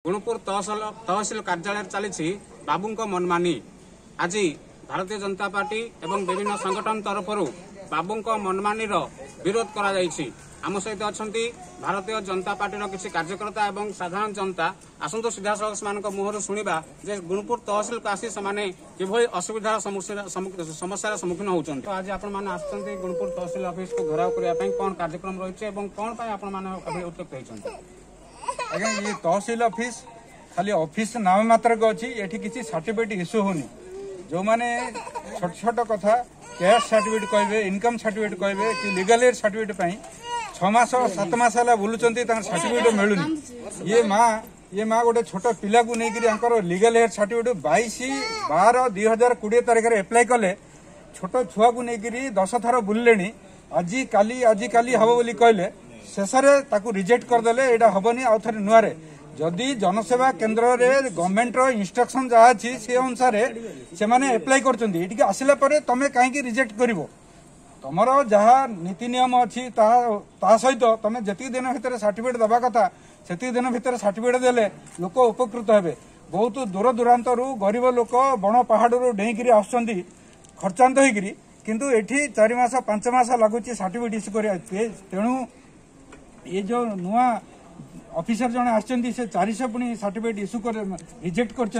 गुणपुर तहसील कार्यालय चली बाबू मनमानी। आज भारतीय जनता पार्टी एवं विभिन्न संगठन तरफ बाबू मनमानी विरोध करा जायछि। आम सहित अच्छा भारतीय जनता पार्टी किसी कार्यकर्ता एवं साधारण जनता आसतु सीधा सड़क मुहर शुणा जे गुणपुर तहसील को आसी कि असुविधार समस्या सम्मुखीन होती। तो आज आपण मैंने आसुच्च गुणपुर तहसील ऑफिस को घेराव करने कौन कार्यक्रम रही कौन उत्तक्त होती? आज्ञा ये तहसील ऑफिस खाली ऑफिस नाम मात्र अच्छी ये किसी सर्टिफिकेट इश्यू होनी। जो मैंने छोट छोट कथा कैश सर्टिफिकेट कहे इनकम सर्टिफिकेट कहे कि लीगल एड सर्टिफिकेट 6 मास 7 मास है बुलूं सर्टिफिकेट मिलूनी। ये माँ गोटे छोट पिला को लेकर लीगल एड सर्टिफिकेट 22/12/2020 तारीख में एप्लाई कले। छोट छुआ को लेकर 10 थर बुलले आज काली हम बोली कहले शेष में रिजेक्ट करदे यहाँ हेनी आउ थे नुआ जदि जनसेवा केन्द्र में गवर्नमेंट इंस्ट्रक्शन जहाँ अच्छी से अनुसार से एप्लाई कर आसला तुम कहीं रिजेक्ट कर तुम जहाँ नीति नियम अच्छी सहित तुम जी दिन भितर सर्टिफिकेट दवा कथा से दिन भितर सर्टिफिकेट देले लोक उपकृत हे। बहुत दूर दूरांत गरीब लोक बण पहाड़ डेईकि आसुंच खर्चांत होकर किंतु एठी 4 मास 5 मास लगुच सर्टिफिकेट इश्यू कर। तेणु ये जो नुआ ऑफिसर जने आछंती से 400 पुनी सर्टिफिकेट इश्यू कर रिजेक्ट कर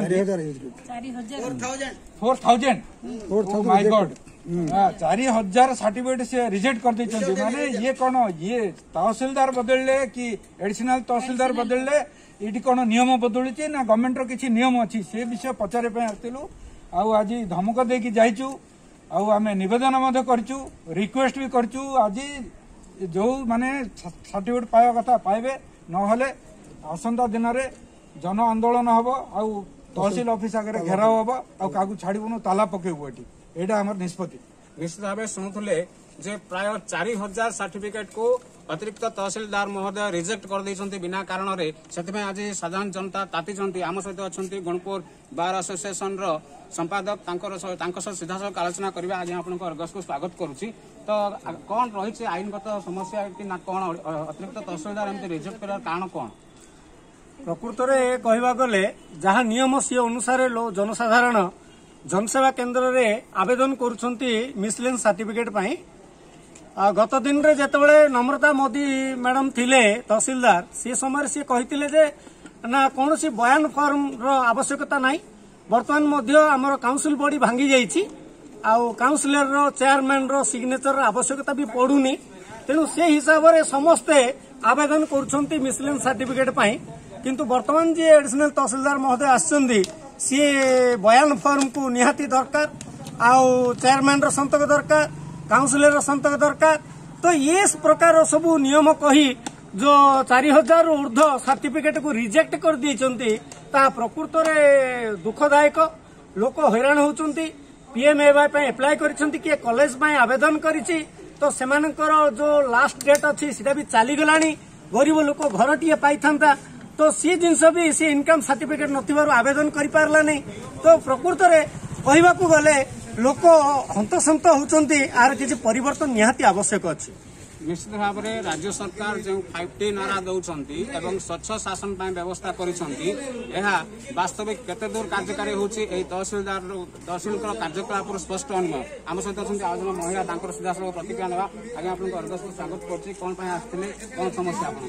4000 माय गॉड 4000 सर्टिफिकेट से रिजेक्ट कर देछंती। माने ये कौन ये तहसीलदार बदलले कि एडिशनल तहसीलदार बदलले ये कौन नियम बदलुची ना गवर्नमेंट रो किछि नियम अछि से विषय पचारे पे आतिलु। आ आज धमक दे कि जाइचु आमे निवेदन मध्य करचु रिक्वेस्ट भी करचु। आज जो माने सर्टिफिकेट पाया कथा पाइबे नहले आसंता दिन में जन आंदोलन हम आ तहसील ऑफिस आगे घेराव हम आ छाड़बुन ताला पकेबू ये आम निष्पत्ति। निश्चित भाव शुणुले जे प्राय 4000 सर्टिफिकेट को अतिरिक्त तहसीलदार महोदय रिजेक्ट कर देइछन्ति बिना कारण रे। सेतिमे आज साधारण जनता तातिचन्ति। आम सहित अछन्ति गुणपुर बार एसोसिएशन रो संपादक तांकर सीधा सड़क आलोचना करबा। आज आपनको अर्गस को स्वागत करूची। तो कौन रही आईनगत समस्या कि ना कौन अतिरिक्त तहसीलदार एमती रिजेक्ट करार कारण कौन? प्रकृत में कहवा गले जहाँ नियम सी अनुसार जनसाधारण जनसेवा केन्द्र में आवेदन करुछंती मिसलेनियस सर्टिफिकेट पाई। गत दिन रे जेतेबेले नम्रता मोदी मैडम थिले तहसीलदार से समय सी कहिथिले जे ना कोनोसी बयान फॉर्म रो आवश्यकता नाही। वर्तमान मध्य आमर काउंसिल बॉडी भांगी जाइछि आउ काउंसिलर रो चेयरमैन रो सिग्नेचर आवश्यकता भी पड़ुनी। तेणु से हिसाब रे समस्ते आवेदन करुछंती मिसलेनियस सर्टिफिकेट पाई। किंतु वर्तमान जे एडिशनल तहसीलदार महोदय आछंती सी बयान फॉर्म को निहाती दरकार आउ चेयरमैन रो संतक दरकार काउंसिलर रो संतक दरकार। तो ये प्रकार सब नियम कही जो 4000 ऊर्ध्व सर्टिफिकेट को रिजेक्ट कर दिए ता प्रकृत में दुखदायक। लोक हैरान होचंती। पीएमएवाई एप्लाई करिसेंती कि कॉलेज में आवेदन करिछि तो सेमानकर जो लास्ट डेट अच्छी सीटा भी चली गलानी। गरीब लोक घर टीए पाई थांता तो सी जिनस भी सी इनकम सर्टिफिकेट नथिबारु आवेदन करि पारला नै। तो प्रकृत रे कहिबाकू गले लोक हंतसंत होचंती। आर किछि परिवर्तन निहाती आवश्यक अछि। निश्चित भाव में राज्य सरकार जो 5T नारा दौरान एवं स्वच्छ शासन व्यवस्था करिसेंती एहा वास्तविक केते दूर कार्यकारी होची ए तहसील कार्यकलाप स्पष्ट अनुमान। आम सहित आज महिला सीधा सड़क प्रतिक्रिया ना आगे आपको अर्गस को स्वागत करुच्ची। कौन आसते कौन समस्या आप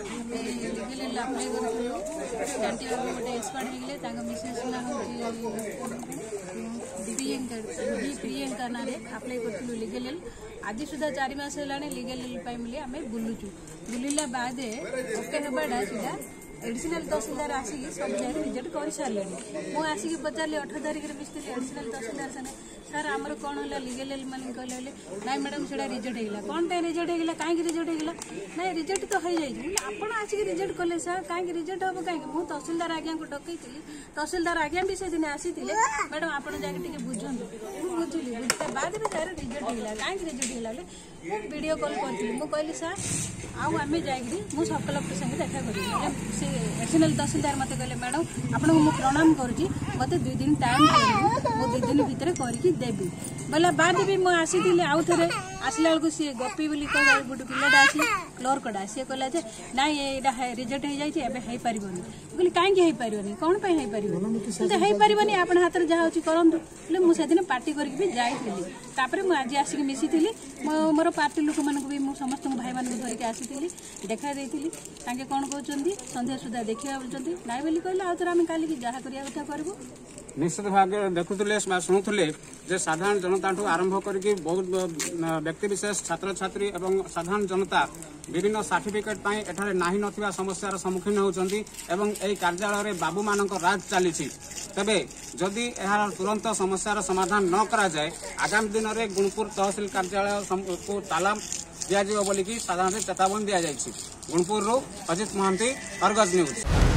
प्रियंका ना अप्लाई करूँ लीगल एल आज सुधा 4 मास है लीगल एल मिले आम बुलुचु बुलला बाद ओके हबाटा सुधा एडिशनल तहसीलदार आसिक सब जगह रिजेक्ट कर सारे। मुझे आसिक पचारे 18 तारिख में मिस्त्री एडिशनल तहसीलदार से सर आमर कौन है लीगल एल मान कहले ना मैडम से रिजेक्ट होगा कौन पे रिजेक्ट होगा कहीं रिजेक्ट होगा ना रिजेक्ट तो हो जाए आप आसिक रिजेक्ट कले सर कहीं रिजेक्ट हम कहीं मुझे तहसीलदार आज्ञा को डकई तहसीलदार आज्ञा भी से दिन आसी मैडम आप बुझे बुझिली बुझा बाद में सर रिजेक्ट होगा कहीं रिजेक्ट होगा मुझे वीडियो कॉल करी मुझे सर आम जाकि मुझे सब कलेक्टर संगे देखा करी एडिशनल तहसीलदार मत कहले मैडम आपको मुझे प्रणाम करुँची मत 2 दिन टाइम मुझे 2 दिन भितर करके देवी बोला बाद भी मुझे आसी आउ थे आसला बेलू सी गपी बोली गोटे पिलाटा आसी क्लर्कटा सी कहला जे ना ये रिजेक्ट हो जाए एवं हो पारनि कहली कहीं हो पारनि कौन पर हो पारनि आप हाथ में जहाँ अच्छी करूँ मुझे पार्टी करके जाइली मुझे आसिक मिसी मोर पार्टी लोक मानक भी समस्त भाई मान धरिकी आसी देखा देती कौन कहते संध्या सुधा देखा बोलते ना बोली कहले आउ थे आम काली जहाँ करा कथा करूँ निश्चित भाव देखुले शुणुले जे साधारण जनता आरंभ करके बहुत व्यक्ति विशेष छात्र छात्री एवं साधारण जनता विभिन्न सर्टिफिकेट एठारे नाही नथिबा समस्यार सम्मुखीन होउछंती एवं एई कार्यालय बाबू मानक राज चली तेबे जदि एहार तुरंत समस्यार समाधान न करा जाए आगामी दिन में गुणपुर तहसिल कार्यालय को ताला दिया बोलिकी साधारण चेतावनी दि जाइछि। Gunupur Ajit Mahanty, Argus news.